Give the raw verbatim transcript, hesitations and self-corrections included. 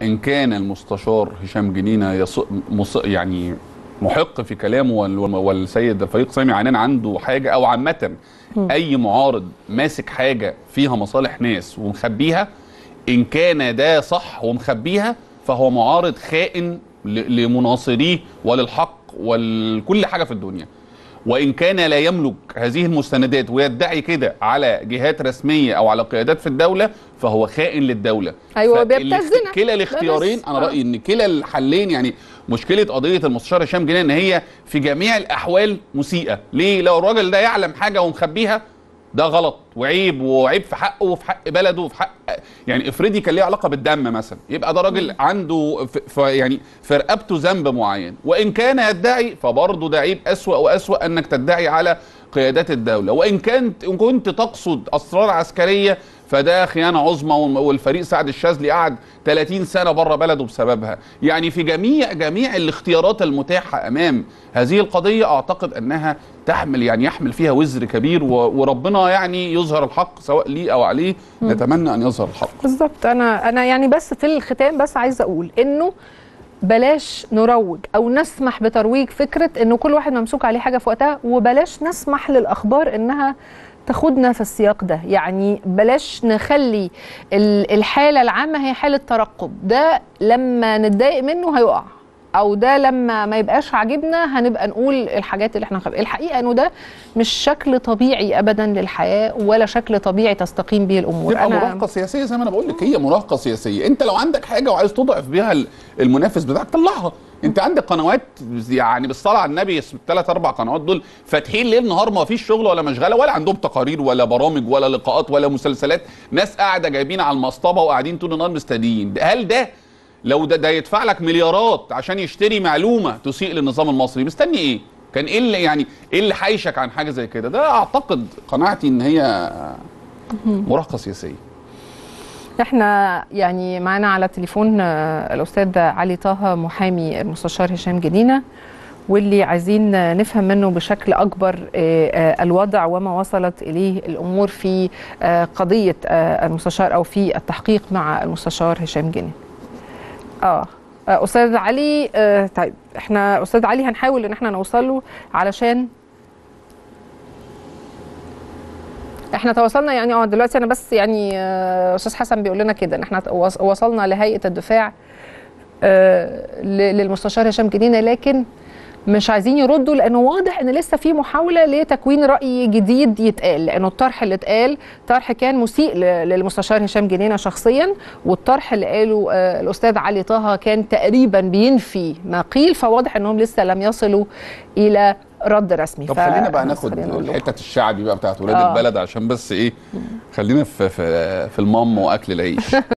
ان كان المستشار هشام جنينه يص... مص... يعني محق في كلامه وال... والسيد الفريق سامي عنان عنده حاجه، او عامه اي معارض ماسك حاجه فيها مصالح ناس ومخبيها، ان كان ده صح ومخبيها فهو معارض خائن ل... لمناصريه وللحق ولكل حاجه في الدنيا. وإن كان لا يملك هذه المستندات ويدعي كده على جهات رسمية أو على قيادات في الدولة فهو خائن للدولة. أيوة بيبتزنا. كلا الاختيارين أنا رأيي إن كلا الحلين، يعني مشكلة قضية المستشار هشام جنينة إن هي في جميع الأحوال مسيئة. ليه؟ لو الراجل ده يعلم حاجة ومخبيها ده غلط وعيب، وعيب في حقه وفي حق بلده وفي حق، يعني افرضي كان ليه علاقه بالدم مثلا، يبقى ده راجل عنده ف يعني في رقبته ذنب معين. وان كان يدعي فبرضه ده عيب اسوأ واسوأ انك تدعي على قيادات الدوله. وان كنت ان كنت تقصد اسرار عسكريه فده خيانه عظمى، والفريق سعد الشاذلي قعد ثلاثين سنه بره بلده بسببها. يعني في جميع جميع الاختيارات المتاحه امام هذه القضيه اعتقد انها تحمل يعني يحمل فيها وزر كبير، وربنا يعني يظهر الحق سواء ليه او عليه. م. نتمنى ان يظهر الحق. بالظبط. انا انا يعني بس في الختام بس عايزه اقول انه بلاش نروج او نسمح بترويج فكره انه كل واحد ممسوك عليه حاجه في وقتها، وبلاش نسمح للاخبار انها تاخدنا في السياق ده. يعني بلاش نخلي الحاله العامه هي حاله ترقب، ده لما نتضايق منه هيقع، او ده لما ما يبقاش عاجبنا هنبقى نقول الحاجات اللي احنا خبئ. الحقيقه انه ده مش شكل طبيعي ابدا للحياه، ولا شكل طبيعي تستقيم به الامور. تبقى أنا مراهقه سياسيه زي ما انا بقول لك، هي مراهقه سياسيه. انت لو عندك حاجه وعايز تضعف بيها المنافس بتاعك طلعها. انت عندك قنوات يعني بالصلاه على النبي الثلاث اربع قنوات دول فاتحين ليل نهار، ما فيش شغل ولا مشغله ولا عندهم تقارير ولا برامج ولا لقاءات ولا مسلسلات، ناس قاعده جايبين على المصطبه وقاعدين طول النهار مستنيين. هل ده لو ده, ده يدفع لك مليارات عشان يشتري معلومه تسيء للنظام المصري، مستني ايه؟ كان ايه اللي يعني ايه اللي حايشك عن حاجه زي كده؟ ده اعتقد قناعتي ان هي مراهقه سياسيه. احنا يعني معانا على التليفون الاستاذ علي طه محامي المستشار هشام جنينه، واللي عايزين نفهم منه بشكل اكبر الوضع وما وصلت اليه الامور في قضيه المستشار او في التحقيق مع المستشار هشام جنينه. اه استاذ علي، آه طيب احنا استاذ علي هنحاول ان احنا نوصل له علشان احنا تواصلنا يعني اه دلوقتي. انا بس يعني آه استاذ حسن بيقول لنا كده ان احنا وصلنا لهيئه الدفاع آه للمستشار هشام جنينه، لكن مش عايزين يردوا لانه واضح ان لسه في محاوله لتكوين راي جديد يتقال، لانه الطرح اللي اتقال طرح كان مسيء للمستشار هشام جنينه شخصيا، والطرح اللي قاله الاستاذ علي طه كان تقريبا بينفي ما قيل، فواضح انهم لسه لم يصلوا الى رد رسمي. طب خلينا بقى ناخد الحته الشعبي بقى بتاعت ولاد آه. البلد عشان بس ايه، خلينا في في, في المام واكل العيش.